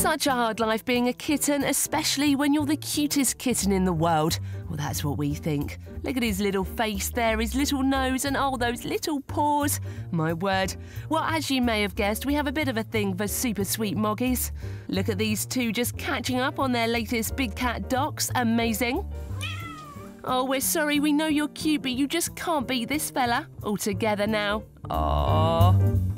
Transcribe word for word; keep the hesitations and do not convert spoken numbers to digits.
Such a hard life being a kitten, especially when you're the cutest kitten in the world. Well, that's what we think. Look at his little face there, his little nose, and all those little paws. My word. Well, as you may have guessed, we have a bit of a thing for super sweet moggies. Look at these two just catching up on their latest big cat docs. Amazing. Oh, we're sorry, we know you're cute, but you just can't beat this fella. All together now. Aww.